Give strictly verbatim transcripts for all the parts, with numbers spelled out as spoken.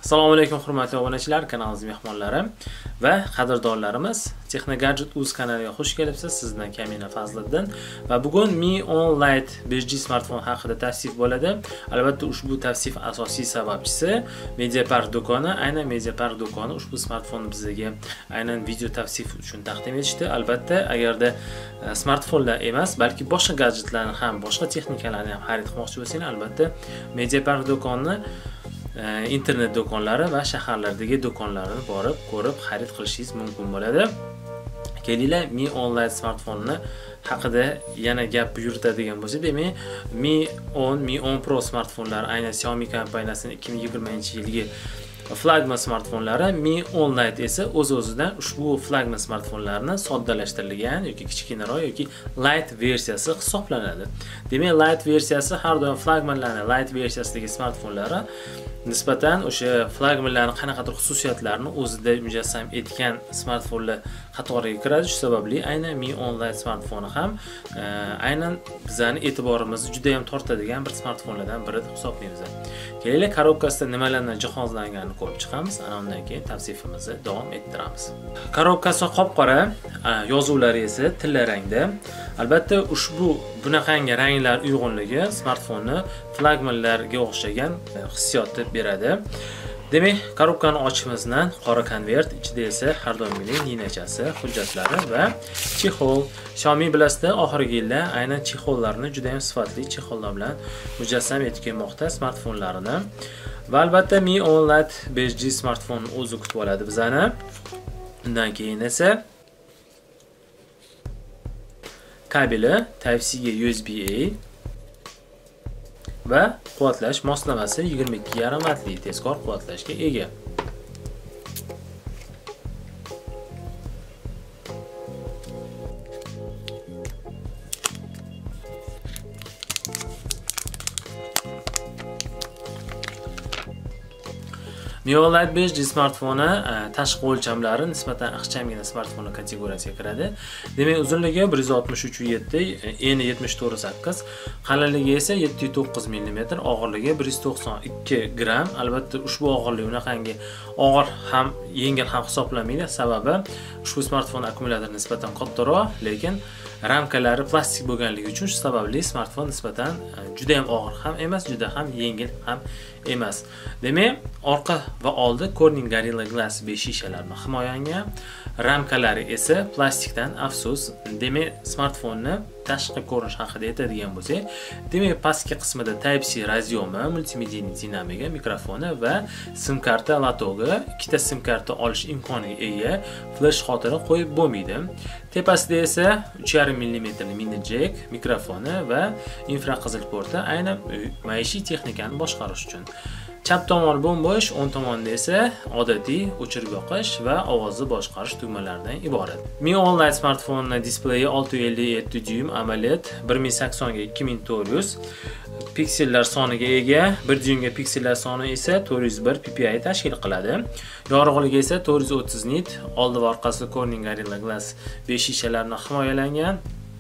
Assalomu alaykum hurmatli obunachilar, kanalimiz mehmonlari va qadrdonlarimiz. Texnogadget.uz kanaliga xush kelibsiz. Sizdan Kamina Fazliddin va bugun Mi on Lite besh G smartfon haqida tavsif bo'ladi. Albatta ushbu tavsif asosiy sababchisi Mediapark do'koni. Aynan Mediapark do'koni ushbu smartfonni bizga aynan video tavsif uchun taqdim etishdi. Albatta agarda smartfonlar emas, balki boshqa gadjetlarni ham, boshqa texnikalarni ham xarid qilmoqchi bo'lsangiz, albatta Mediapark do'koni internet do'konlari va shaharlardagi do'konlarni borib ko'rib xarid qilishingiz mumkin bo'ladi. Kelinglar Mi on Lite smartfonni haqida yana gap yuritadigan bo'lsak, demak Mi on, Mi on Pro smartfonlar aynan Xiaomi kompaniyasining ikki ming yigirmanchi yilgi flagman smartfonlari, Mi on Lite esa o'z-o'zidan ushbu flagman smartfonlarni soddalashtirilgan yoki kichkinaroq yoki light versiyasi hisoblanadi. Demak, light versiyasi har doim flagmanlarning light versiyasidagi smartfonlari nisbatan o'sha flagmanlarning qanaqadir xususiyatlarini o'zida mujassam etgan smartfonlar qatoriga kiradi. Shu sababli aynan Mi on Lite smartfoni ham e, aynan bizning e'tiborimizni juda ham tortadigan bir smartfonlardan biri deb hisoblaymiz. Kelinglar korobkasida nimalardan jihozlanganini ko'rib chiqamiz, ana undan keyin tavsifimizni davom ettiramiz. Korobkasi qop-qora, yozuvlari esa tilla rangda. Albatta ushbu bunaqangi ranglar uyg'unligi smartfonni flagmanlarga o'xshagan hissiyotni beradi. Demak, korobkani ochishimizdan qora konvert, ichida esa har doimgidek ninachasi, hujjatlari va chexol. Xiaomi bilasizlar, oxirgi yillar aynan chexollarni juda ham sifatli chexollar bilan mujassam etib kelmoqda smartfonlarini. Va albatta Mi on Lite besh G smartfonni o'zi kutib oladi bizani. Undan keyin esa kabeli Type-C ga U S B A va quvvatlash moslamasi yigirma ikki yarim vatli tezkor quvvatlashga ega. Mi on Lite besh G smartfoni tashqi o'lchamlari nisbatan ixchamgina smartfonlar kategoriyasiga kiradi. Demak, uzunligi bir yuz oltmish uch nuqta yetti, eni yetmish to'rt nuqta sakkiz, qalinligi esa yetti nuqta to'qqiz millimetr, og'irligi bir yuz to'qson ikki gramm. Albatta ushbu og'irlik unaqangi og'ir ham yengil ham hisoblanmaydi. Sababi ushbu smartfon akkumulyatori nisbatan kattaroq, lekin ramkalari plastik bo'lganligi uchun shu sababli smartfon nisbatan juda ham og'ir ham emas, juda ham yengil ham emas. Demak, orqa va oldi Corning Gorilla Glass besh shishalarni himoyalangan, ramkalari esa plastikdan afsus. Demak, smartfonni tashqi ko'rinish haqida aytadigan bo'lsak, demak, pastki qismida Type-C razyomi, multimediya dinamika mikrofoni va sim karta latogi, ikkita sim karta olish imkoniga ega flash xotira qo'yib bo'lmaydi. Tepasida esa uch yarim millimetr mini jack mikrofoni va infraqizil porti aynan maishiy texnikani boshqarish uchun. Chap tomoni bo'm-bo'sh, o'ng tomonda esa odatiy o'chirib yoqish va ovozni boshqarish tugmalaridan iborat. Mi on Lite smartfonining displeyi olti yuz ellik yetti dyuym AMOLED, bir ming sakson ga ikki ming to'rt yuz piksellar soniga ega, bir dyuymga piksellar soni esa to'rt yuz bir P P I tashkil qiladi. Yorug'ligi esa to'rt yuz o'ttiz nit, oldi va orqasi Corning Gorilla Glass besh shishalarni himoyalangan.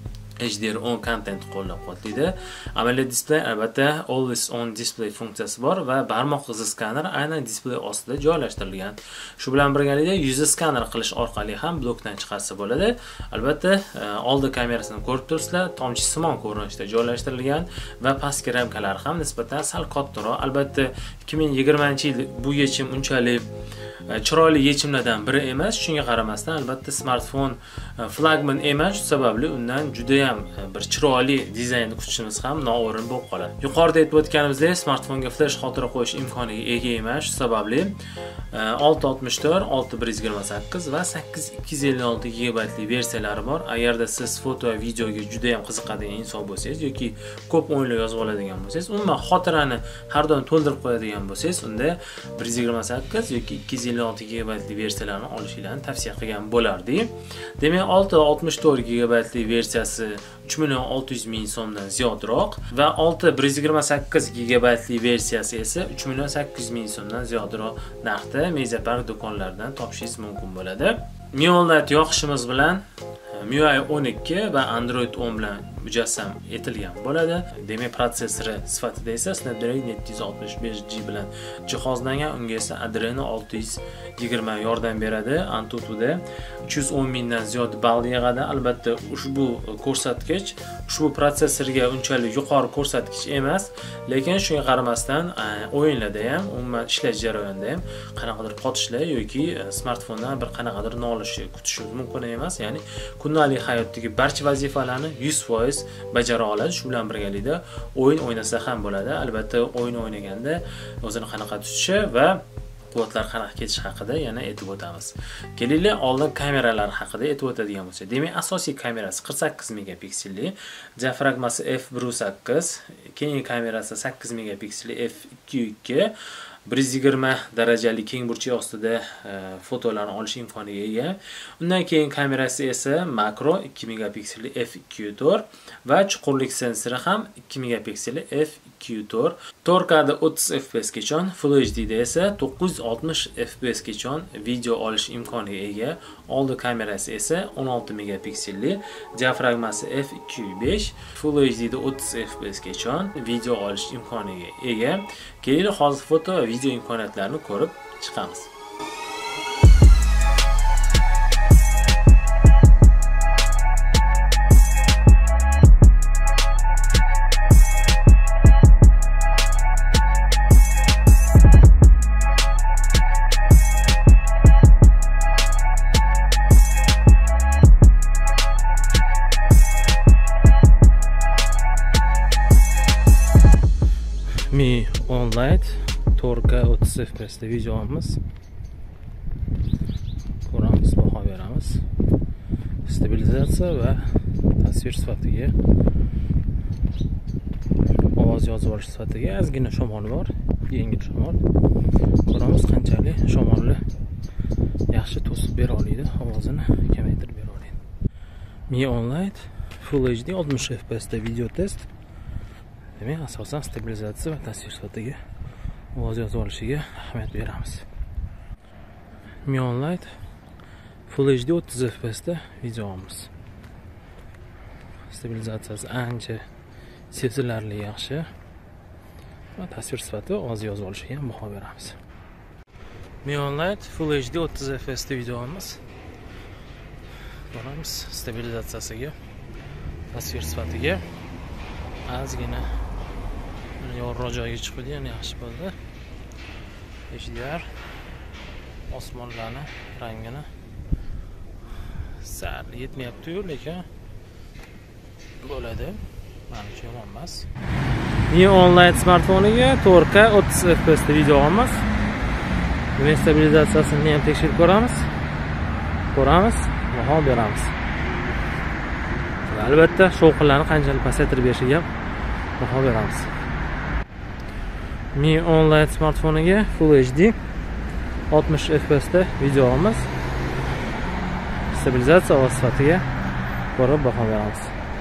H D R on content qo'llab-quvvatlaydi. AMOLED display, albatta Always On display funksiyasi bor va barmoq izi skaner aynan displey ostida joylashtirilgan. Shu bilan birgalikda yuz skaner qilish orqali ham blokdan chiqarsa bo'ladi. Albatta oldi kamerasini ko'rib turibsizlar, tomchisimon ko'rinishda joylashtirilgan va pastki ramkalari ham nisbatan sal kattaroq. Albatta ikki ming yigirmanchi yil bu yechim unchalik chiroyli yechimlardan biri emas. Shunga qaramasdan albatta smartfon flagman emas, shu sababli undan juda ham bir chiroyli dizaynni kutishimiz ham noo'rin bo'lib qoladi. Yuqorida aytib o'tganimizdek, smartfonga flash xotira qo'yish imkoniga ega emas, shu sababli olti yuz oltmish to'rt, olti bir yuz yigirma sakkiz va sakkiz ikki yuz ellik olti gigabaytli versiyalari bor. Agarda siz foto va videoga juda ham qiziqadigan inson bo'lsangiz yoki ko'p o'yinlar yozib oladigan bo'lsangiz, umuman xotirani har doim to'ldirib qo'yadigan bo'lsangiz, unda bir yuz yigirma sakkiz yoki ikki yuz ellik olti gigabaytli versiyalarni olishingizni tavsiya qilgan bo'lardik. Demak, olti yuz oltmish to'rt gigabaytli versiyasi uch million olti yuz ming so'mdan ziyodroq va olti bir yuz yigirma sakkiz gigabaytli versiyasi esa uch million sakkiz yuz ming so'mdan ziyodroq narxda Mediapark do'konlaridan topishingiz mumkin bo'ladi. Mi on Lite yoqishimiz bilan M I U I o'n ikki va Android o'n bilan mujassam etilgan bo'ladi. Demak, protsessori sifatida esa Snapdragon yetti yuz oltmish besh G bilan jihozlangan, unga esa Adreno olti yuz yigirma yordam beradi. AnTutu'da uch yuz o'n mingdan ziyod ball yig'adi. Albatta, ushbu ko'rsatkich ushbu protsessorga unchalik yuqori ko'rsatkich emas, lekin shunga qaramasdan o'yinlarda ham, umuman ishlash jarayonida ham qanaqadir qotishlar yoki smartfondan bir qanaqadir nolish kutishimiz mumkin emas. Ya'ni kundalik hayotdagi barcha vazifalarni yuz foiz bajara oladi. Shu bilan birgalikda o'yin o'ynasa ham bo'ladi. Albatta, o'yin o'ynaganda o'zini qanaqa tutishi va quvvatlar qanaqa ketishi haqida yana aytib o'tamiz. Kelinglar, oldin kameralar haqida aytib o'tadigan bo'lsak, demak, asosiy kamerasi qirq sakkiz megapikselli, diafragmasi f bir nuqta sakkiz, keyingi kamerasi sakkiz megapikselli f ikki nuqta ikki, bir yuz yigirma darajali keng burchak ostida fotolarni olish imkoniga ega. Undan keyin kamerasi esa makro ikki megapikselli f ikki nuqta to'rt va chuqurlik sensori ham ikki megapikselli f ikki nuqta to'rt. to'rt K da o'ttiz F P S gacha, Full H D da esa to'qqiz yuz oltmish F P S gacha video olish imkoniga ega. Oldi kamerasi esa o'n olti megapikselli, diafragmasi f ikki nuqta besh, Full H D da o'ttiz F P S gacha video olish imkoniga ega. Kelinglar, hozir foto va video imkoniyatlarini ko'rib chiqamiz. Mi OnLite to'rt K o'ttiz F P S da video olamiz. Ko'ramiz, baho beramiz. Stabilizatsiya va tasvir sifatiga, ovoz yozib olish sifatiga ozgina shamol bor, yengil shamol. Ko'ramiz qanchalik shamolni yaxshi to'sib bera oladi, ovozini kamaytirib bera oladi. Mi OnLite Full H D oltmish F P S da video test. Demak, asosan stabilizatsiya va tasvir sifatiga, ovoz yozib olishiga ahamiyat beramiz. Mi OnLite Full H D o'ttiz F P S da video olamiz. Stabilizatsiyasi ancha sezilarli yaxshi va tasvir sifati, ovoz yozib olishiga ham baho beramiz. Mi OnLite Full H D o'ttiz F P S da video olamiz. Ko'ramiz, stabilizatsiyasiga, tasvir sifatiga ozgina yorroq joyga chiqdi, yana yaxshi bo'ldi. H D R osmonlarni rangini sal yetmayapti-yu, lekin bo'ladi. Menimcha yomon emas. Mi OnLite smartfoniga to'rt K o'ttiz F P S da video olamiz. Demak, stabilizatsiyasini ham tekshirib ko'ramiz. Ko'ramiz, baho beramiz. Albatta, shovqinlarni qanchalik pasaytirib berishiga baho beramiz. Mi OnLite smartfoniga Full H D oltmish F P S da video olamiz. Stabilizatsiya ovoz sifatiga ko'rib baho beramiz.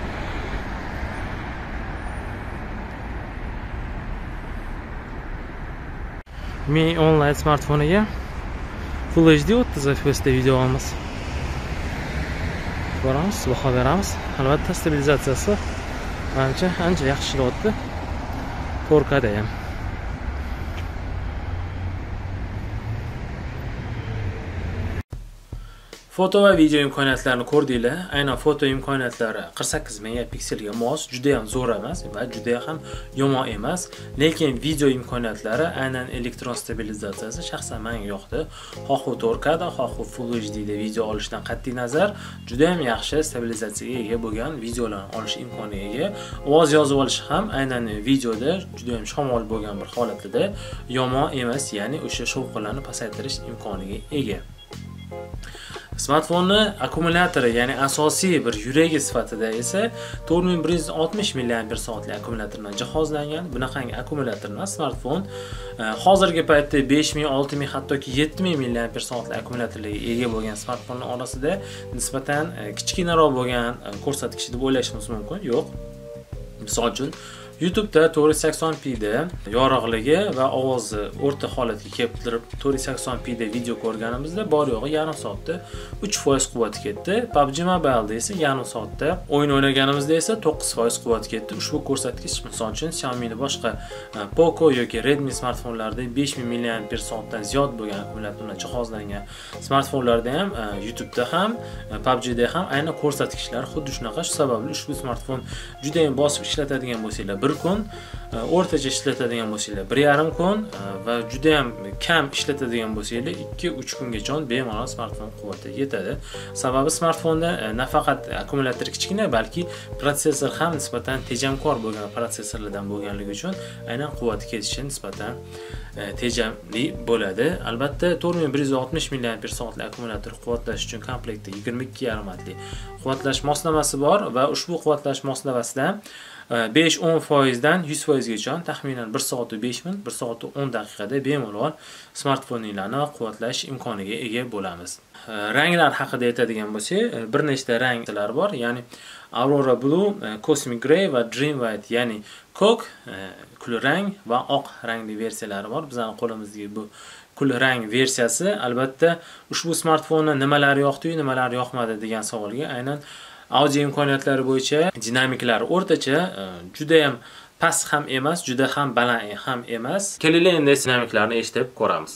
Mi OnLite smartfoniga Full H D o'ttiz F P S da video olamiz. Ko'ramiz, baho beramiz. Albatta, stabilizatsiyasi menimcha ancha yaxshi ishlayapti. to'rt K da ham. Foto va video imkoniyatlarini ko'rdinglar. Aynan foto imkoniyatlari qirq sakkiz megapikselga mos, juda ham zo'r emas va juda ham yomon emas. Lekin video imkoniyatlari, aynan elektron stabilizatsiyasi shaxsan menga yoqdi. Xoh to'rt K da, xoh Full H D da video olishdan qat'iy nazar, juda ham yaxshi stabilizatsiyaga ega bo'lgan videolarni olish imkoniga ega. Ovoz yozib olish ham aynan videoda juda ham shamol bo'lgan bir holatida yomon emas, ya'ni o'sha shovqinlarni pasaytirish imkoniga ega. Smartfonni akkumulyatori, ya'ni asosiy bir yuragi sifatida esa to'rt ming bir yuz oltmish milliampер soatli akkumulyator bilan jihozlangan. Bunaqangi akkumulyator emas, smartfon hozirgi paytda besh ming, olti ming, hattoki yetti ming milliampер soatli akkumulyatorlarga ega bo'lgan smartfonlar orasida nisbatan kichkinaroq bo'lgan ko'rsatkich deb o'ylashimiz mumkin. Yo'q. Misol uchun YouTube'da to'rt yuz sakson p da yorug'ligi va ovozi o'rta holatga keltirib to'rt yuz sakson p da video ko'rganimizda bor yo'g'i yarim soatda uch foiz quvvat ketdi. P U B G Mobile'da esa yarim soatda, o'yin o'ynaganimizda esa to'qqiz foiz quvvat ketdi. Ushbu ko'rsatkich misol uchun Xiaomi ni boshqa Poco yoki Redmi smartfonlarida besh ming milliampere soatdan ziyod bo'lgan akkumulyatор jihozlangan smartfonlarda ham, YouTube'da ham, P U B G da ham aynan ko'rsatkichlar xuddi shunaqa. Shu sababli ushbu smartfon juda ham bosib ishlatadigan bo'lsanglar bir kun, o'rtacha ishlatadigan bo'lsanglar bir yarim kun va juda ham kam ishlatadigan bo'lsanglar ikki uch kungacha bemalol smartfon quvvati yetadi. Sababi smartfonda nafaqat akkumulyator kichkina, balki protsessor ham nisbatan tejamkor bo'lgan protsessorlardan bo'lganligi uchun aynan quvvati ketishi nisbatan tejamli bo'ladi. Albatta to'rt ming bir yuz oltmish milliampere soatli akkumulyator quvvatlash uchun komplektda yigirma ikki yarim vatli quvvatlash moslamasi bor va ushbu quvvatlash moslamasidan besh o'n foiz dan yuz foiz gacha taxminan bir soat besh minut, bir soat o'n daqiqada bemalol smartfoninglarni quvvatlash imkoniga ega bo'lamiz. Ranglar haqida aytadigan bo'lsak, bir nechta ranglar bor, ya'ni Aurora Blue, Cosmic Gray va Dream White, ya'ni ko'k, kulrang va oq rangli versiyalari bor. Bizning qo'limizdagi bu kulrang versiyasi. Albatta, ushbu smartfonni nimalar yoqdi, nimalar yoqmadi degan savolga aynan audio imkoniyatlari bo'yicha dinamiklari o'rtacha, juda ham past ham emas, juda ham baland ham emas. Keling endi dinamiklarni eshitib ko'ramiz.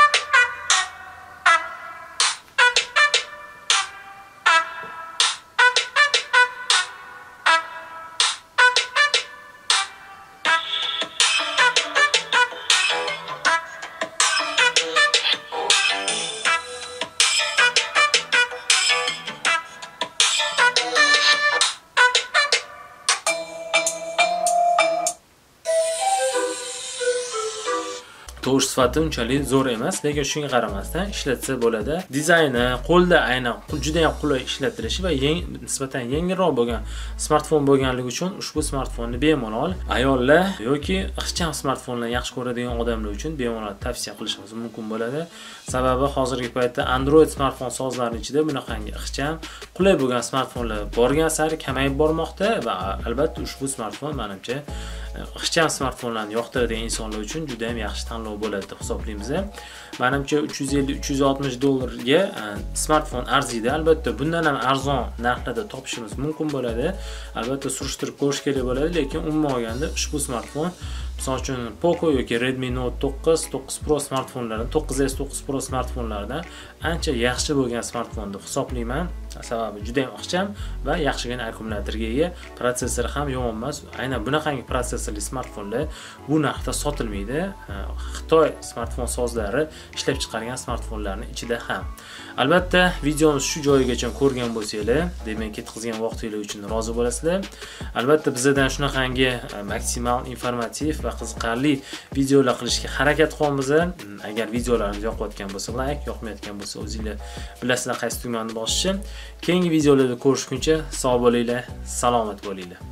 Tovush sifati unchalik zo'r emas, lekin shunga qaramasdan ishlatsa bo'ladi. Dizayni qo'lda aynan juda ham qulay ishlatilishi va nisbatan yengilroq bo'lgan smartfon bo'lganligi uchun ushbu smartfonni bemalol ayollar yoki ixcham smartfonlarni yaxshi ko'radigan odamlar uchun bemalol tavsiya qilishimiz mumkin bo'ladi. Sababi hozirgi paytda Android smartfon sozlarining ichida bunaqangi ixcham, qulay bo'lgan smartfonlar borgan sari kamayib bormoqda va albatta ushbu smartfon menimcha ixcham smartfonlarni yoqtiradigan insonlar uchun juda ham yaxshi tanlov bo'ladi deb hisoblaymiz. Menimcha uch yuz ellik uch yuz oltmish dollarga smartfon arziydi. Albatta bundan ham arzon narxlarda topishimiz mumkin bo'ladi. Albatta surishtirib ko'rish kerak bo'ladi, lekin umuman olganda ushbu smartfon misol uchun Poco yoki Redmi Note to'qqiz, to'qqiz Pro smartfonlaridan, to'qqiz S, to'qqiz Pro smartfonlaridan ancha yaxshi bo'lgan smartfon deb hisoblayman. Sababi juda ham ixcham va yaxshigina akkumulyatorga ega, protsessori ham yomon emas. Aynan bunaqangi protsessorli smartfonlar bu narxda sotilmaydi. Xitoy smartfon sozlari ishlab chiqargan smartfonlarning ichida ham. Albatta, videomiz shu joyigacha ko'rgan bo'lsanglar, demak ketkizgan vaqtingiz uchun rozi bo'lasizlar. Albatta, bizdan shunaqangi maksimal informativ va qiziqarli videolar qilishga harakat qilamiz. Agar videolarimiz yoqayotgan bo'lsa, like, yoqmayotgan bo'lsa, o'zingizlar bilasizlar qaysi tugmani bosishni. Keyingi videolarda ko'rishguncha sog' bo'linglar, salomat bo'linglar.